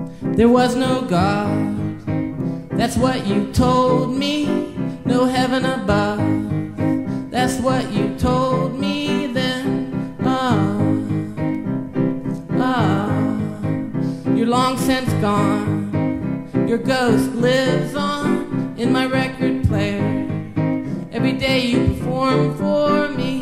There was no God, that's what you told me. No heaven above, that's what you told me then. You're long since gone. Your ghost lives on in my record player. Every day you perform for me.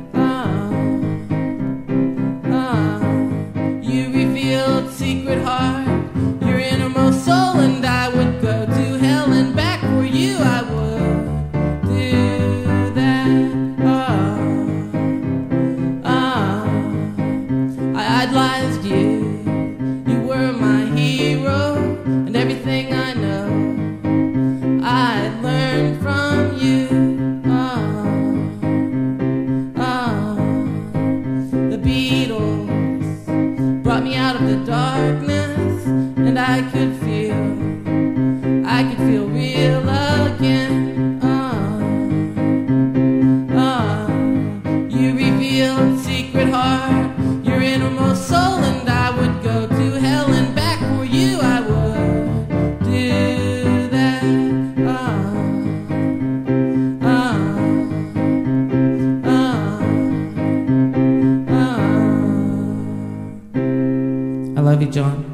You revealed secret heart, your innermost soul, and I would go to hell and back for you. I would do that. I idolized you. You were my hero, and everything I know I learned from you. The Beatles brought me out of the darkness, and I could feel real again. You revealed secret heart, your innermost soul, and I would go to hell and back for you. I would do that. I love you, John.